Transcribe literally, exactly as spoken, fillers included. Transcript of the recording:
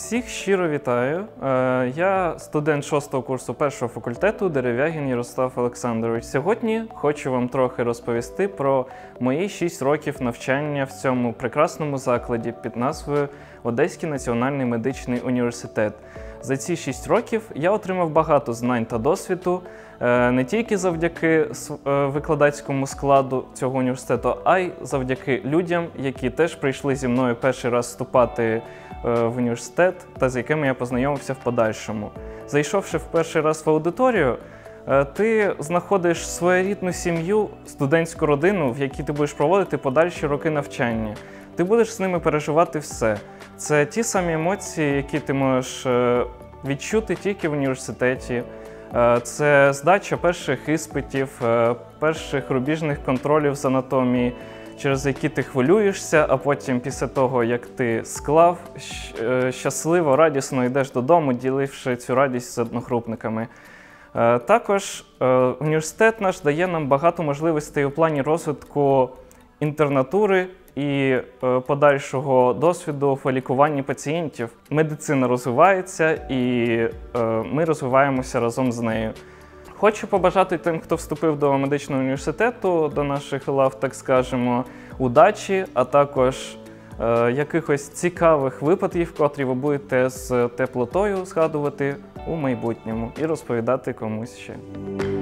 Всіх щиро вітаю. Е, Я студент шостого курсу першого факультету Дерев'ягін Ярослав Олександрович. Сьогодні хочу вам трохи розповісти про мої шість років навчання в цьому прекрасному закладі під назвою Одеський національний медичний університет. За ці шість років я отримав багато знань та досвіду, не тільки завдяки викладацькому складу цього університету, а й завдяки людям, які теж прийшли зі мною перший раз вступати в університет та з якими я познайомився в подальшому. Зайшовши в перший раз в аудиторію, ти знаходиш своєрідну сім'ю, студентську родину, в якій ти будеш проводити подальші роки навчання. Ти будеш з ними переживати все. Це ті самі емоції, які ти можеш відчути тільки в університеті. Це здача перших іспитів, перших рубіжних контролів з анатомії, через які ти хвилюєшся, а потім після того, як ти склав, щасливо, радісно йдеш додому, діливши цю радість з одногрупниками. Також університет наш дає нам багато можливостей у плані розвитку інтернатури і подальшого досвіду в лікуванні пацієнтів. Медицина розвивається, і ми розвиваємося разом з нею. Хочу побажати тим, хто вступив до медичного університету, до наших лав, так скажемо, удачі, а також е, якихось цікавих випадків, котрі ви будете з теплотою згадувати у майбутньому і розповідати комусь ще.